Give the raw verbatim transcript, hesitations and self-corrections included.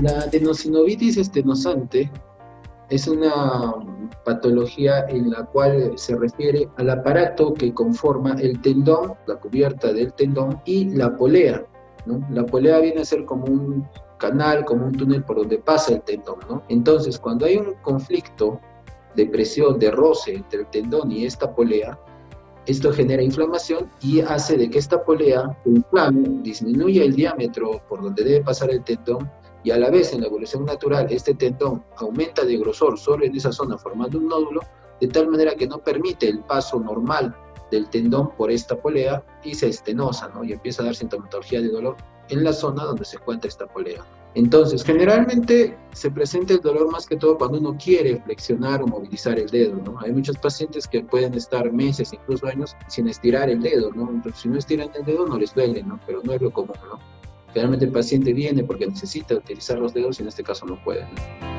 La adenosinovitis estenosante es una patología en la cual se refiere al aparato que conforma el tendón, la cubierta del tendón y la polea, ¿no? La polea viene a ser como un canal, como un túnel por donde pasa el tendón, ¿no? Entonces, cuando hay un conflicto de presión, de roce entre el tendón y esta polea, esto genera inflamación y hace de que esta polea se inflame, disminuya el diámetro por donde debe pasar el tendón, y a la vez en la evolución natural este tendón aumenta de grosor solo en esa zona formando un nódulo, de tal manera que no permite el paso normal del tendón por esta polea y se estenosa, ¿no? Y empieza a dar sintomatología de dolor en la zona donde se encuentra esta polea. Entonces, generalmente se presenta el dolor más que todo cuando uno quiere flexionar o movilizar el dedo, ¿no? Hay muchos pacientes que pueden estar meses, incluso años, sin estirar el dedo, ¿no? Entonces, si no estiran el dedo no les duele, ¿no? Pero no es lo común, ¿no? Generalmente el paciente viene porque necesita utilizar los dedos y en este caso no puede, ¿no?